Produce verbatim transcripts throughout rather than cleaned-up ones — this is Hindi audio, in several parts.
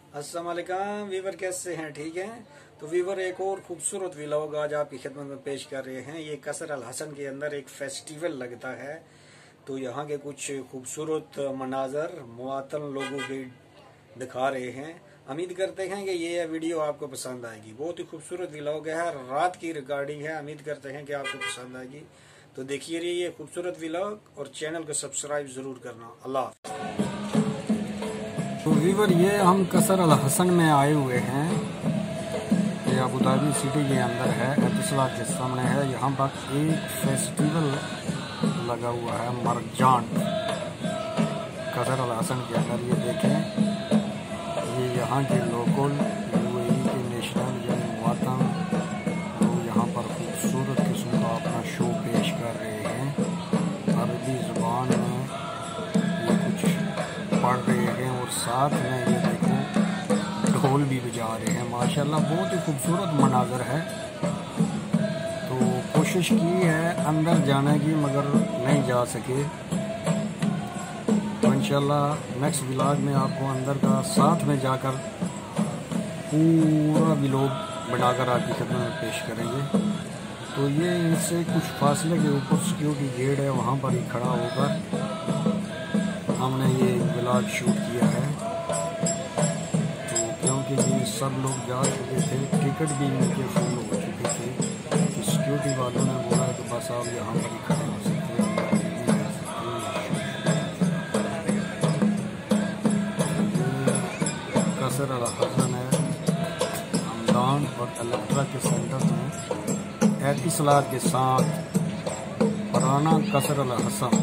अस्सलाम वालेकुम वीवर, कैसे हैं? ठीक हैं। तो वीवर एक और खूबसूरत व्लॉग आज आपकी खिदमत में पेश कर रहे हैं। ये कसर अल हसन के अंदर एक फेस्टिवल लगता है, तो यहाँ के कुछ खूबसूरत मनाजर मुआतन लोगों के दिखा रहे हैं। उम्मीद करते हैं कि ये वीडियो आपको पसंद आएगी। बहुत ही खूबसूरत व्लॉग है, रात की रिकॉर्डिंग है। उम्मीद करते हैं कि आपको पसंद आएगी। तो देखिए ये खूबसूरत व्लॉग और चैनल को सब्सक्राइब जरूर करना। अल्लाह। तो वीवर ये हम कसर अल हसन में आए हुए हैं। ये अबू धाबी सिटी के अंदर है, एतिसलात के सामने है। यहाँ पर एक फेस्टिवल लगा हुआ है मरजान कसर अल हसन के अंदर। ये देखें, ये यहाँ के लोकल यूएई के नेशनल यानी मुआतन लोग यहाँ पर खूबसूरत किस्म का अपना शो पेश कर रहे हैं। अरबी ज़ुबान में ये कुछ पढ़ रहे हैं और साथ में ये देखो ढोल भी बजा रहे हैं। माशाल्लाह बहुत ही खूबसूरत मनाजर है। तो कोशिश की है अंदर जाने की, मगर नहीं जा सके। तो इंशाल्लाह नेक्स्ट व्लॉग में आपको अंदर का साथ में जाकर पूरा व्लॉग बनाकर आपकी खिदमत में पेश करेंगे। तो ये इनसे कुछ फासले के ऊपर सिक्योरिटी गेट है, वहाँ पर ही खड़ा होकर हमने ये व्लॉग शूट किया है। तो क्योंकि ये सब लोग जा चुके थे, टिकट भी इनके फुल हो चुके थे, तो सिक्योरिटी वालों ने बोला कि बस आप यहाँ पर ही खड़े हो सकते हैं, कसर अल हसन है हमदान और इलेक्ट्रा के सेंटर में एतिसलात के साथ पुराना कसर अल हसन।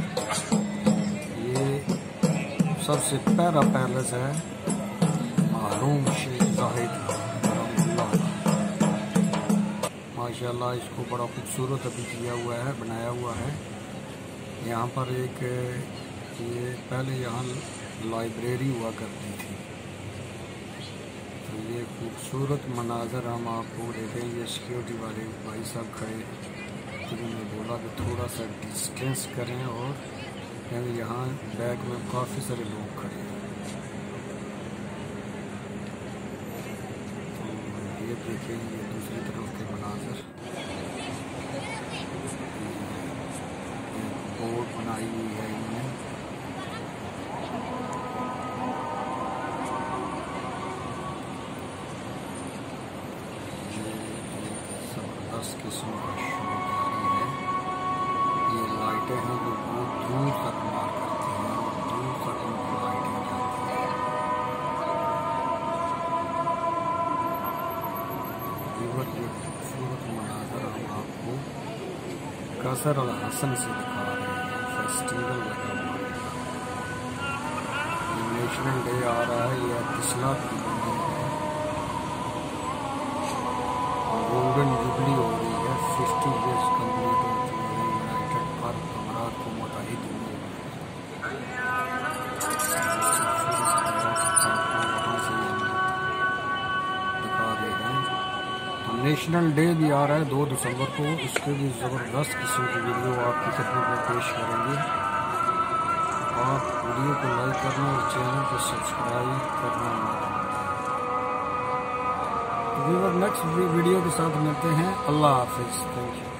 सबसे प्यारा पैलेस है मारूम शेख जाहिद माशाल्लाह। इसको बड़ा खूबसूरत अभी किया हुआ है, बनाया हुआ है। यहाँ पर एक ये पहले यहाँ लाइब्रेरी हुआ करती थी। तो ये खूबसूरत मनाजर हम आपको देखें। ये सिक्योरिटी वाले भाई साहब खड़े, जिन्होंने बोला कि थोड़ा सा डिस्टेंस करें, और क्योंकि यहाँ बैक में काफ़ी सारे लोग खड़े हैं। तो ये देखिए, ये दूसरी तरफ के मनाजर, बोर्ड बनाई हुई है इनमें। ये ज़बरदस्त किस्म का शो जारी है। ये लाइटें हैं जो बहुत दूर तक मार करती हैं और दूर तक उनकी लाइटिंग जाती है। वीवर ये खूबसूरत मनाजर हम आपको कसर अल हसन से दिखा रहे हैं। फेस्टिवल लगा हुआ है, नेशनल डे आ रहा है। ये एतिसलात की बिल्डिंग है, गोल्डन जुबली हो रही है। फिफ्टी ईयर्स कम्प्लीट हो चुके हैं यूनाइटेड अरब अमारात को मुत्तहिद हुए। दिखा रहे हैं। तो नेशनल डे भी आ रहा है दो दिसंबर को, इसके भी ज़बरदस्त किस्म की वीडियो आपकी खिदमत में पेश करेंगे। आप वीडियो को लाइक करना और चैनल को सब्सक्राइब करना मत भूलिए। नेक्स्ट वीडियो के साथ मिलते हैं। अल्लाह हाफिज़। Thank you.